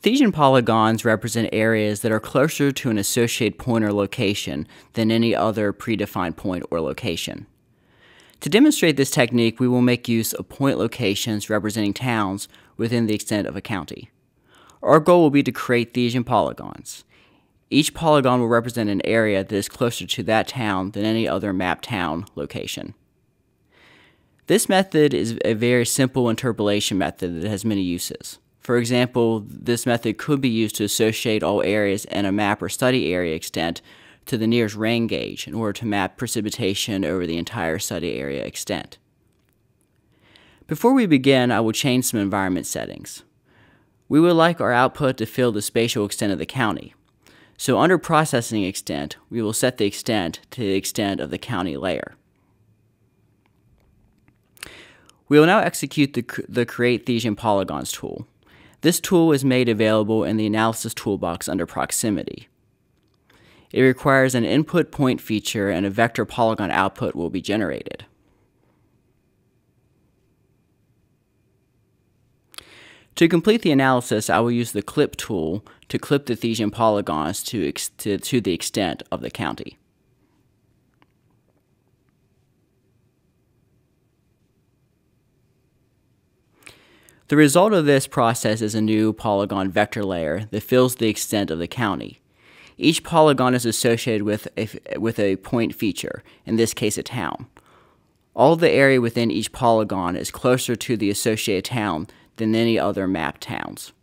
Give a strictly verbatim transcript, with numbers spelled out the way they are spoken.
Thiessen polygons represent areas that are closer to an associated point or location than any other predefined point or location. To demonstrate this technique, we will make use of point locations representing towns within the extent of a county. Our goal will be to create Thiessen polygons. Each polygon will represent an area that is closer to that town than any other mapped town location. This method is a very simple interpolation method that has many uses. For example, this method could be used to associate all areas in a map or study area extent to the nearest rain gauge in order to map precipitation over the entire study area extent. Before we begin, I will change some environment settings. We would like our output to fill the spatial extent of the county. So under processing extent, we will set the extent to the extent of the county layer. We will now execute the, the Create Thiessen Polygons tool. This tool is made available in the Analysis toolbox under Proximity. It requires an input point feature and a vector polygon output will be generated. To complete the analysis, I will use the Clip tool to clip the Thiessen polygons to, ex to, to the extent of the county. The result of this process is a new polygon vector layer that fills the extent of the county. Each polygon is associated with a, with a point feature, in this case a town. All the area within each polygon is closer to the associated town than any other mapped towns.